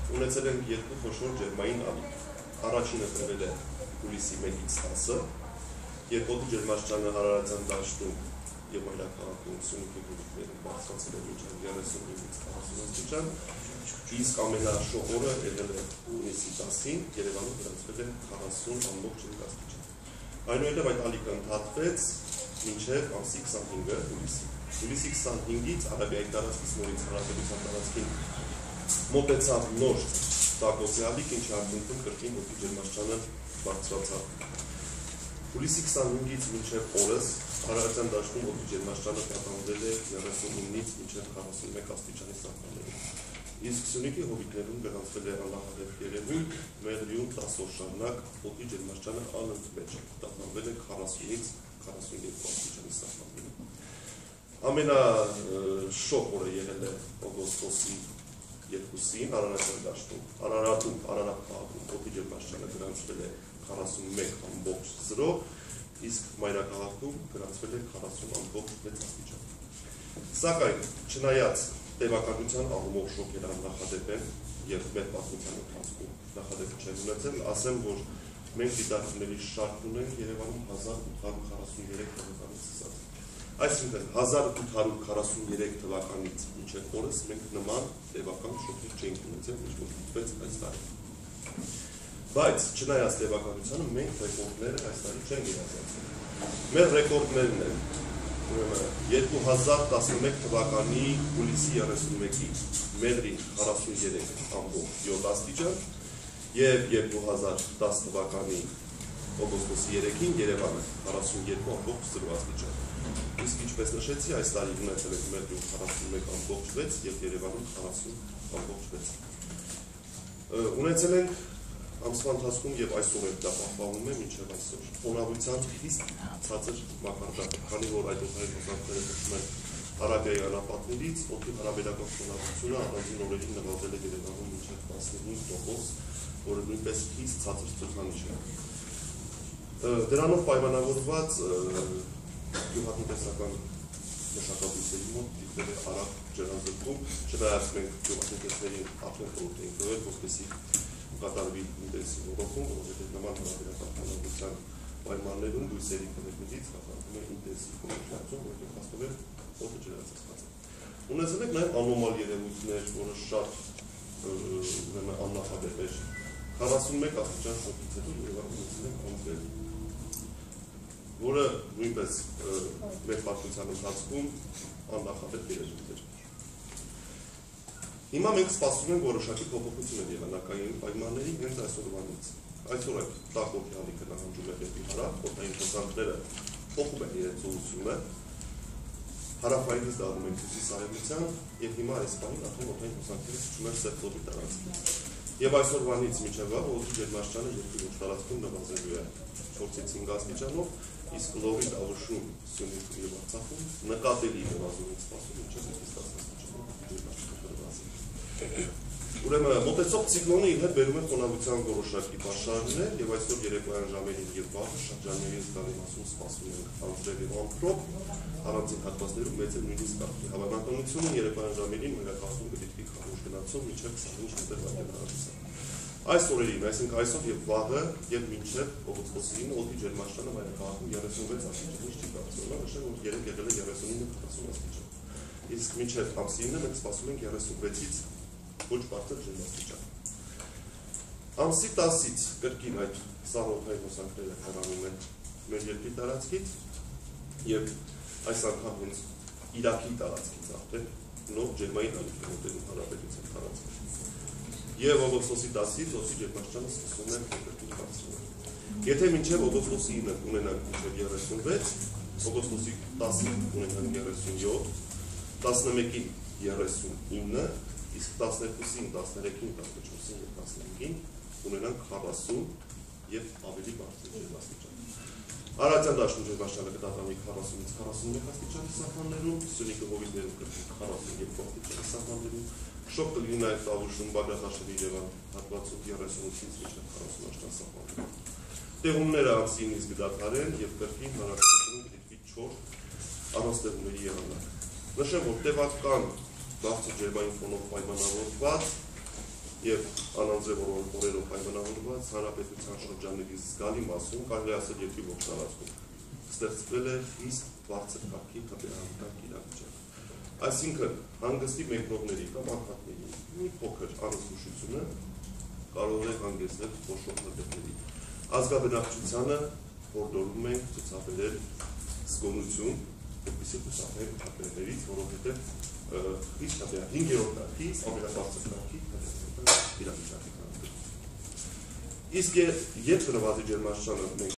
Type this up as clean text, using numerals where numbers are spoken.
ունեցել են երկու խոշոր ջերմային ալիք։ Առաջինը տրվել է հուլիսի 1-ից 10-ը, երբ օդի ջերմաստիճանը հարարացան դաշտում եւ մայրաքաղաքում Սյունիքի գյուղերում բարձրացել է մինչև 39-ից 40 աստիճան, իսկ ամենաշոգ օրը եղել է հունիսի 10-ին, Երևանում գրանցվել է 40.5 աստիճան։ Այնուհետև այդ ալիքը ընդհատվեց մինչև ամսի 25-ը հուլիսի։ Հուլիսի 25-ից Արաբիայի տարածքից նորից Հանրապետության տարածքին մոտեցավ նոր տակոսի ալիք, ինչի արդյունքում կրկին օդի ջերմաստիճանը բարձրացավ։ Հուլիսի 25-ից մինչև օրս հարավային դաշտում օդի ջերմաստիճանը տատանվել է 39-ից մինչև 41 աստիճանի սահմաններում։ Իսկ Սյունիքի հովիտներում գրանցվել է անհավատ երևույթ, մեղրիում 10 օր շարունակ օդի ջերմաստիճանը անընդմեջ տատանվել է 40-ից 42 աստիճանի սահմաններում։ Ամենաշոգ օրը եղել է օգոստոսի 2-ին Արարատյան դաշտում, Արարատում, Արարատ քաղաքում օդի ջերմաստիճանը գրանցվել է 41.0, իսկ մայրաքաղաքում գրանցվել է 40.6 աստիճան։ Սակայն, չնայած տևականության առումով շոկերը նախադեպ են եւ մեր պատմության ընթացքում նախադեպ չեն ունեցել, ասեմ, որ մենք դիտարկումների շարք ունենք Երևանում 1843 թվականից սկսած։ Այսինքն 1843 թվականից մինչև օրս մենք նման տևական շոկեր չենք ունեցել, ինչ որ դիտվեց այս տարի։ Բայց չնայած տևականությանը մենք ռեկորդները այս տարի չենք իրացացել։ Մեր ռեկորդներն են 2011 թվականի հուլիսի 31-ի մեղրի 43.7 աստիճան եւ 2010 թվականի օգոստոսի 3-ին Երևանը 42.0 աստիճան։ Իսկ ինչպես նշեցի, այս տարի ունեցել ենք մեղրի 41.6 եւ Երևանում 40.6։ Ունեցել ենք ամսվա ընթացքում եւ այսօր էլ դա պահպանվում է մինչեւ այսօր։ Խոնավության խիստ ցածր մակարդակ, քանի որ այդ օդային փոխանցները փոխում են Արաբիայի անապատներից, օդի հարաբերական խոնավությունը առանձին օրերին նվազել է Երևանում մինչեւ 15%, որը նույնպես խիստ ցածր ցուցանիշ է։ Դրանով պայմանավորված գյուղատնտեսական մշակաբույսերի մոտ դիտվել է արագ ջրանցքում, չնայած մենք գյուղատնտեսներին արդեն խորհուրդ ենք տվել, որպեսզի կատարվի ինտենսիվ ողոքում, որովհետև նման հարաբերական խոնավության պայմաններում բույսերի քննարկումից կատարվում է ինտենսիվ կոմունիկացիա, որովհետև հաստատվել օդը ջրածածկված է։ Ունեցել ենք նաև անոմալ երևույթներ, որը շատ աննախադեպ էր։ 41 աստիճան շոկից հետո Երևանում ունեցել ենք ամպեր, որը նույնպես մեր պատմության ընթացքում աննախադեպ երևույթ էր։ Հիմա մենք սպասում ենք որոշակի փոփոխություն եղանակային պայմանների հենց այսօրվանից։ Այսօր այդ տաք օդի ալիքը նահանջում է դեպի հարավ, օդային փոխանցները փոխում են իրենց ուղղությունը, հարավայինից դառնում են հյուսիս-արևմտյան, եւ հիմա այս բանին արդեն օդային փոխանցները փոխում են սեպտեմբերի տարածքին։ Եվ այսօրվանից մինչև վաղ օդի ջերմաստիճանը երկրի ողջ տարածքում նվազելու է 4-ից 5 աստիճանով, իսկ լողի դավուշում Սյունիքում եւ Արցախում նկատելի նվազումից սպասում մինչև 10 աստիճանով ջերմաստիճանը նվազել։ Ուրեմն մոտեցող ցիկլոնը իր հետ բերում է խոնավության որոշակի պաշարներ եւ այսօր երեկոյան ժամերին եւ վաղը շրջանների զգալի մասում սպասվում են անձրև եւ ամպրոպ, առանձին հատվածներում մեծ է նույնիսկ կարգի հավանականությունը երեկոյան ժամերին մայրաքաղաքում կդիտվի քարոշ գնացով մինչեւ 25 մետր վայրկյան։ Այս օրերին, այսինքն այսօր եւ վաղը եւ մինչեւ օգոստոսի 9-ը օդի ջերմաստիճանը մայրաքաղաքում 36 աստիճանից չի բարձրացել, նշեմ, որ երեք եղել է 39-40 աստիճան։ Իսկ մինչեւ ամսի 9-ը մենք սպասում ենք 36-ից ոչ բարձր ջերմաստիճան։ Ամսի 10-ից կրկին այդ սառնոթային հոսանքները հեռանում են մեր երկրի տարածքից եւ այս անգամ հենց Իրաքի տարածքից արդեն նոր ջերմային ալիք մոտենում Հանրապետության տարածքը։ Եվ օգոստոսի 10-ից օդի ջերմաստիճանը սկսում է կրկին բարձրանալ։ Եթե մինչև օգոստոսի 9-ը ունենանք մինչև 36, օգոստոսի 10-ին ունենանք 37, 11-ին 39, իսկ 12-ին, 13-ին, 14-ին եւ 15-ին ունենանք 40 եւ ավելի բարձր ջերմաստիճան։ Արարատյան դաշտում ջերմաստիճանը կտատանվի 40-ից 41 աստիճանի սահմաններում, Սյունիքի հովիտներում կրկին 42 աստիճանի սահմաններում, շոկ կլինի նաեւ Տավուշում, Բագրատաշարի Երևան հատվածում 38-ից մինչև 40 աստիճան սահմաններում։ Տեղումները ամսի 9-ից կդադարեն եւ կրկին հանրապետությունում կդիտվի 4 առանց տեղումների եղանակ։ Նշեմ, որ տևական բարձր ջերմային ֆոնով պայմանավորված եւ անանձրև օրերով պայմանավորված հանրապետության շրջանների զգալի մասում կարելի ասել երկրի ողջ տարածքում ստեղծվել է խիստ բարձր կարգի հրապարակային իրավիճակ։ Այսինքն հանգստի մեկնողների կամ անդամների մի փոքր անզգուշությունը կարող է հանգեցնել խոշոր մտքերի։ Ազգաբնակչությանը հորդորում ենք ցուցաբերել զգոնություն, որպեսզի խուսափեն հրապարակներից, որովհետև խիստ 5-րդ կարգի ամենաբարձր կարգի իրավիճակի։ Իսկ երբ նվազի ջերմաստիճանը